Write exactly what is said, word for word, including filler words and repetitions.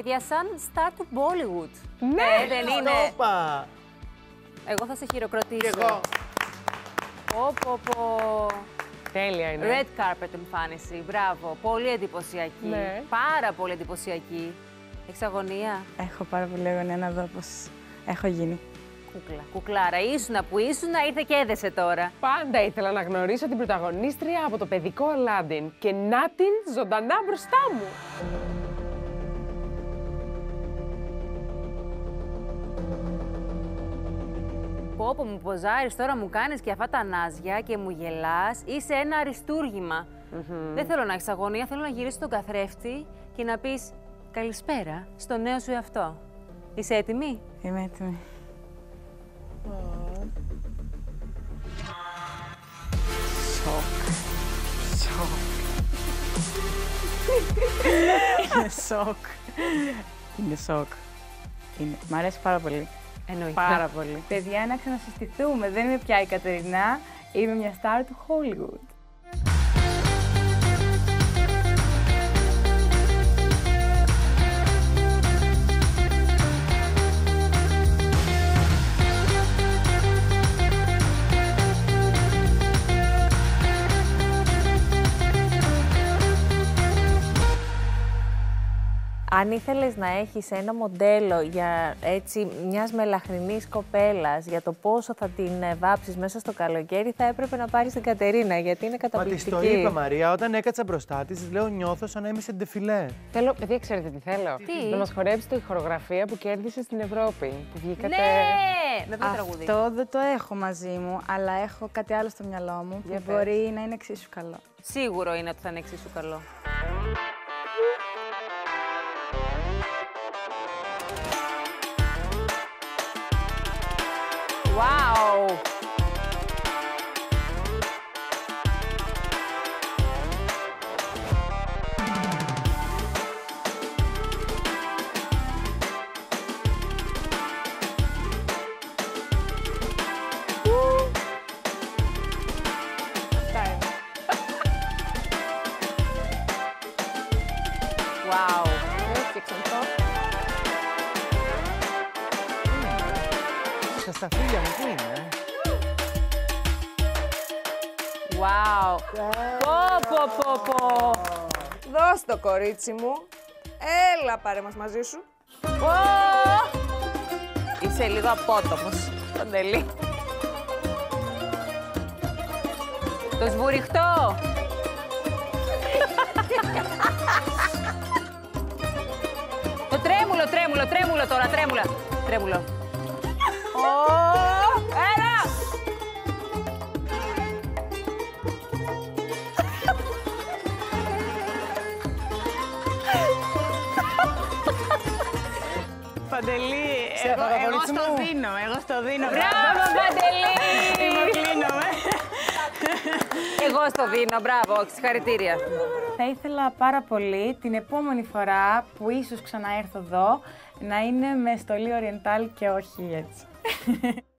Παιδιά, σαν star του Bollywood. Ναι, ε, δεν είναι. Όπα. Εγώ θα σε χειροκροτήσω. Κι εγώ. Πω, πω, πω. Τέλεια είναι. Red carpet εμφάνιση. Μπράβο. Πολύ εντυπωσιακή. Ναι. Πάρα πολύ εντυπωσιακή. Έχεις αγωνία. Έχω πάρα πολύ αγωνία να δω πώς έχω γίνει. Κούκλα. Κουκλάρα. Ήσουνα που ήσουνα, ήρθε και έδεσε τώρα. Πάντα ήθελα να γνωρίσω την πρωταγωνίστρια από το παιδικό Αλάντιν και να την ζωντανά μπροστά μου. Πω, πω, μου ποζάρεις τώρα, μου κάνεις και αυτά τα νάζια και μου γελάς. Είσαι ένα αριστούργημα. Mm-hmm. Δεν θέλω να έχεις αγωνία, θέλω να γυρίσεις τον καθρέφτη και να πεις καλησπέρα στο νέο σου εαυτό. Είσαι έτοιμη? Είμαι έτοιμη. Oh. Σοκ. Σοκ. Είναι σοκ. Είναι σοκ. Είναι. Μ' αρέσει πάρα πολύ. Εννοείται. Πάρα πολύ. Παιδιά, να ξανασυστηθούμε. Δεν είμαι πια η Κατερινά. Είμαι μια star του Hollywood. Αν ήθελες να έχεις ένα μοντέλο για έτσι μιας μελαχρινής κοπέλας για το πόσο θα την βάψεις μέσα στο καλοκαίρι, θα έπρεπε να πάρεις την Κατερίνα, γιατί είναι καταπληκτική. Μα της το είπα, Μαρία, όταν έκατσα μπροστά της, λέω νιώθω σαν να είμαι σε ντεφιλέ. Θέλω, παιδιά, ξέρετε τι θέλω. Τι? Να μας χορέψει τη χορογραφία που κέρδισε στην Ευρώπη. Που βγήκατε... Ναι! Με ποιο τραγούδι? Αυτό δεν το έχω μαζί μου, αλλά έχω κάτι άλλο στο μυαλό μου που Για μπορεί να είναι εξίσου καλό. Σίγουρο είναι ότι θα είναι εξίσου καλό. Wow! Wow! Στα σταφύλια μου, πού είναι? Wow! Πω, πω, πω, πω! Δώσ' το, κορίτσι μου. Έλα, πάρε μας μαζί σου. Πω! Είσαι λίγο απότομος, Παντελή. Το σβουριχτό! Το τρέμουλο, τρέμουλο, τρέμουλο τώρα, τρέμουλα. Τρέμουλο. Oh, έλα! Παντελή, Σε εγώ, εγώ παραπονίτσι στο μου. δίνω, εγώ στο δίνω. Μπράβο, Παντελή! Κλείνομαι. Εγώ στο δίνω, μπράβο, συγχαρητήρια. Θα ήθελα πάρα πολύ την επόμενη φορά που ίσως ξαναέρθω εδώ να είναι με στολή Oriental και όχι έτσι.